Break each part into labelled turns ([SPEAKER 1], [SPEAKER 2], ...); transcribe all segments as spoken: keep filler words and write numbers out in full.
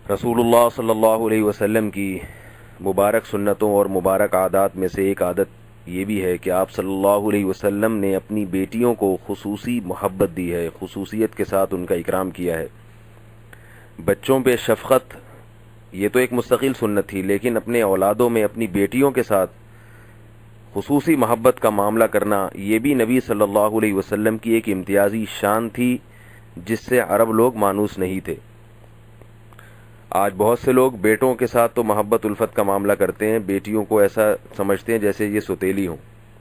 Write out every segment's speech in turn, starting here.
[SPEAKER 1] रसूलुल्लाह सल्लल्लाहु अलैहि वसल्लम की मुबारक सुन्नतों और मुबारक आदात में से एक आदत ये भी है कि आप सल्लल्लाहु अलैहि वसल्लम ने अपनी बेटियों को खुसूसी मोहब्बत दी है, खुसूसियत के साथ उनका इकराम किया है। बच्चों पे शफ़क़त ये तो एक मुस्तकिल सुन्नत थी, लेकिन अपने औलादों में अपनी बेटियों के साथ खुसूसी मोहब्बत का मामला करना ये भी नबी सल्लल्लाहु अलैहि वसल्लम की एक इम्तियाज़ी शान थी जिससे अरब लोग मानूस नहीं थे। आज बहुत से लोग बेटों के साथ तो मोहब्बत उल्फत का मामला करते हैं, बेटियों को ऐसा समझते हैं जैसे ये सौतेली हों।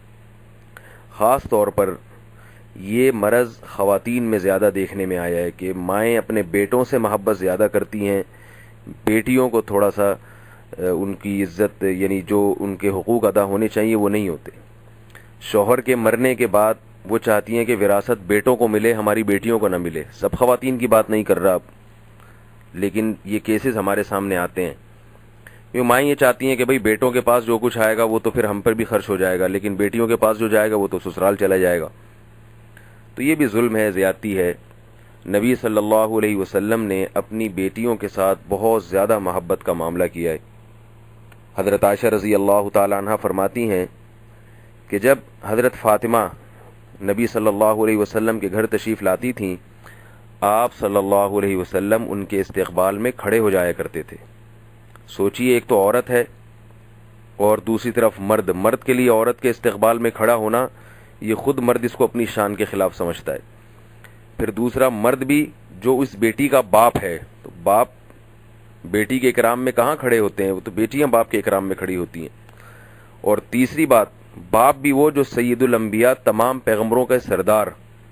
[SPEAKER 1] ख़ास तौर पर ये मरज़ ख़वातीन में ज़्यादा देखने में आया है कि माएँ अपने बेटों से मोहब्बत ज़्यादा करती हैं, बेटियों को थोड़ा सा उनकी इज़्ज़त यानी जो उनके हुकूक अदा होने चाहिए वो नहीं होते। शौहर के मरने के बाद वो चाहती हैं कि विरासत बेटों को मिले, हमारी बेटियों को न मिले। सब ख़वातीन की बात नहीं कर रहा अब, लेकिन ये केसेस हमारे सामने आते हैं। ये माँ ये चाहती हैं कि भाई बेटों के पास जो कुछ आएगा वो तो फिर हम पर भी खर्च हो जाएगा, लेकिन बेटियों के पास जो जाएगा वो तो ससुराल चला जाएगा। तो ये भी जुल्म है, ज़्यादती है। नबी सल्लल्लाहु अलैहि वसल्लम ने अपनी बेटियों के साथ बहुत ज़्यादा मोहब्बत का मामला किया है। हज़रत आयशा रज़ी अल्लाह ताला अन्हा फरमाती हैं कि जब हज़रत फ़ातिमा नबी सल्लल्लाहु अलैहि वसल्लम के घर तशरीफ़ लाती थीं, आप सल्लल्लाहु अलैहि वसल्लम उनके इस्तक़बाल में खड़े हो जाया करते थे। सोचिए, एक तो औरत है और दूसरी तरफ मर्द। मर्द के लिए औरत के इस्तक़बाल में खड़ा होना, ये ख़ुद मर्द इसको अपनी शान के ख़िलाफ़ समझता है। फिर दूसरा मर्द भी जो इस बेटी का बाप है, तो बाप बेटी के इकराम में कहाँ खड़े होते हैं, वो तो बेटियां बाप के इकराम में खड़ी होती हैं। और तीसरी बात, बाप भी वो जो सैयदुल अंबिया, तमाम पैगंबरों का सरदार।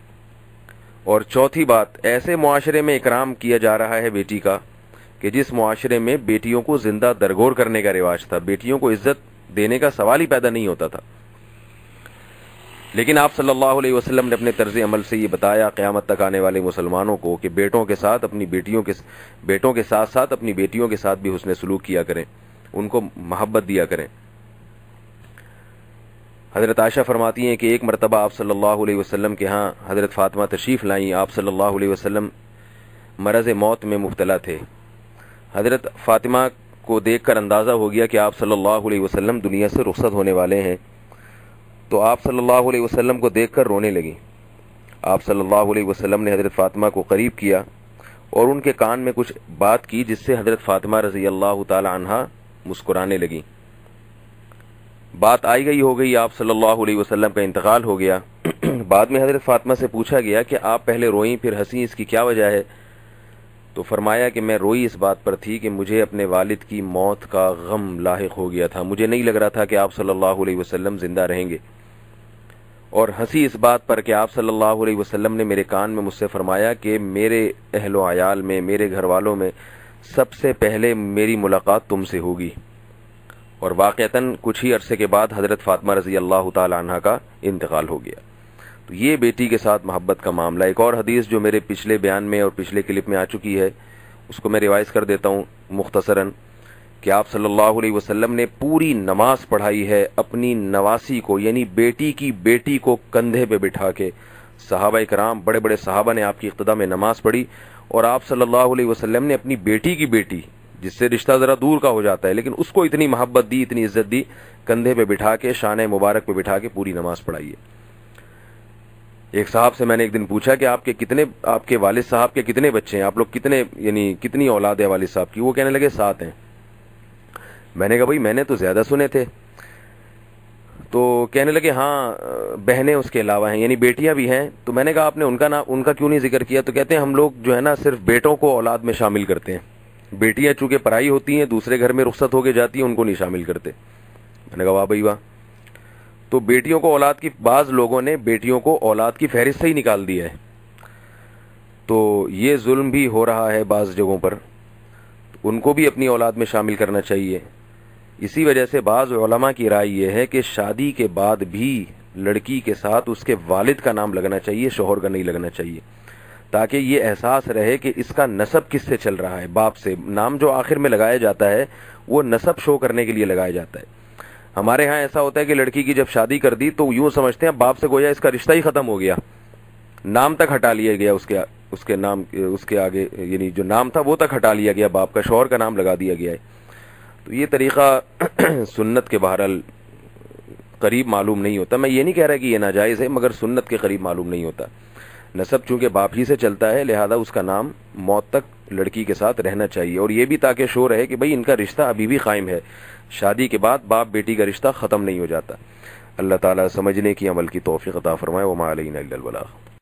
[SPEAKER 1] और चौथी बात, ऐसे मुआशरे में इकराम किया जा रहा है बेटी का कि जिस मुआशरे में बेटियों को जिंदा दरगोर करने का रिवाज था, बेटियों को इज्जत देने का सवाल ही पैदा नहीं होता था। लेकिन आप सल्लल्लाहु अलैहि वसल्लम ने अपने तर्ज अमल से ये बताया क़यामत तक आने वाले मुसलमानों को कि बेटों के साथ अपनी बेटियों के बेटों के साथ साथ अपनी बेटियों के साथ भी हुस्न सलूक किया करें, उनको मोहब्बत दिया करें। हज़रत आयशा फरमाती हैं कि एक मरतबा आप सल्लल्लाहु अलैहि वसल्लम के यहाँ हज़रत फ़ातिमा तशरीफ़ लाईं। आप सल्लल्लाहु अलैहि वसल्लम मरज़ मौत में मुब्तला थे। हज़रत फ़ातिमा को देखकर अंदाज़ा हो गया कि आप सल्लल्लाहु अलैहि वसल्लम दुनिया से रुखसत होने वाले हैं, तो आप सल्लल्लाहु अलैहि वसल्लम को देखकर रोने लगी। आप सल्लल्लाहु अलैहि वसल्लम ने हज़रत फ़ातिमा को करीब किया और उनके कान में कुछ बात की, जिससे हज़रत फ़ातिमा रज़ी अल्लाह ताला अन्हा मुस्कुराने लगी। बात आई गई हो गई, आप सल्लल्लाहु अलैहि वसल्लम का इंतकाल हो गया। बाद में हज़रत फ़ातिमा से पूछा गया कि आप पहले रोईं फिर हंसी, इसकी क्या वजह है? तो फरमाया कि मैं रोई इस बात पर थी कि मुझे अपने वालिद की मौत का गम लाहिक हो गया था, मुझे नहीं लग रहा था कि आप सल्लल्लाहु अलैहि वसल्लम जिंदा रहेंगे। और हंसी इस बात पर कि आप सल्लल्लाहु अलैहि वसल्लम ने मेरे कान में मुझसे फरमाया कि मेरे अहलो आयाल में, मेरे घर वालों में सबसे पहले मेरी मुलाकात तुमसे होगी। और वाक़अतन कुछ ही अरसे के बाद हज़रत फ़ातिमा रज़ी अल्लाह ताला अन्हा का इंतकाल हो गया। तो ये बेटी के साथ मोहब्बत का मामला। एक और हदीस जो मेरे पिछले बयान में और पिछले क्लिप में आ चुकी है, उसको मैं रिवाइज़ कर देता हूँ मुख्तसरन, कि आप सल्लल्लाहु अलैहि वसल्लम ने पूरी नमाज पढ़ाई है अपनी नवासी को, यानी बेटी की बेटी को कंधे पे बिठा के। सहाबा इकराम, बड़े बड़े सहाबा ने आपकी इक़्तिदा में नमाज पढ़ी, और आप सल्लल्लाहु अलैहि वसल्लम ने अपनी बेटी की बेटी, जिससे रिश्ता ज़रा दूर का हो जाता है, लेकिन उसको इतनी मोहब्बत दी, इतनी इज्जत दी, कंधे पे बिठा के, शाने मुबारक पे बिठा के पूरी नमाज पढ़ाई है। एक साहब से मैंने एक दिन पूछा कि आपके कितने, आपके वालिद साहब के कितने बच्चे हैं, आप लोग कितने, यानी कितनी औलाद है वालिद साहब की? वो कहने लगे सात हैं। मैंने कहा भाई मैंने तो ज़्यादा सुने थे। तो कहने लगे हाँ, बहनें उसके अलावा हैं, यानी बेटियां भी हैं। तो मैंने कहा आपने उनका ना उनका क्यों नहीं जिक्र किया? तो कहते हैं हम लोग जो है ना सिर्फ बेटों को औलाद में शामिल करते हैं, बेटियां चूंकि पराई होती हैं, दूसरे घर में रुखसत होके जाती हैं, उनको नहीं शामिल करते। मैंने कहा वाह भाई वाह। तो बेटियों को औलाद की, बाज़ लोगों ने बेटियों को औलाद की फहरिस्त से ही निकाल दिया है। तो ये जुल्म भी हो रहा है बाज़ जगहों पर, उनको भी अपनी औलाद में शामिल करना चाहिए। इसी वजह से बाज़ उलमा की राय ये है कि शादी के बाद भी लड़की के साथ उसके वालिद का नाम लगना चाहिए, शोहर का नहीं लगना चाहिए, ताकि ये एहसास रहे कि इसका नसब किससे चल रहा है, बाप से। नाम जो आखिर में लगाया जाता है वो नसब शो करने के लिए लगाया जाता है। हमारे यहाँ ऐसा होता है कि लड़की की जब शादी कर दी तो यूँ समझते हैं बाप से गोया इसका रिश्ता ही ख़त्म हो गया, नाम तक हटा लिया गया उसके اس کے نام اس کے آگے یعنی جو نام تھا وہ تک ہٹا لیا گیا، باپ کا شوہر کا نام لگا دیا گیا ہے. تو یہ طریقہ سنت کے بہرحال قریب معلوم نہیں ہوتا. میں یہ نہیں کہہ رہا کہ یہ ناجائز ہے، مگر سنت کے قریب معلوم نہیں ہوتا. نسب چونکہ باپ ہی سے چلتا ہے، لہذا اس کا نام موت تک لڑکی کے ساتھ رہنا چاہیے، اور یہ بھی تاکہ شو رہے کہ بھئی ان کا رشتہ ابھی بھی قائم ہے، شادی کے بعد باپ بیٹی کا رشتہ ختم نہیں ہو جاتا. اللہ تعالیٰ سمجھنے کی، عمل کی توفیق عطا فرمائے. وما علینا الا البلاغ.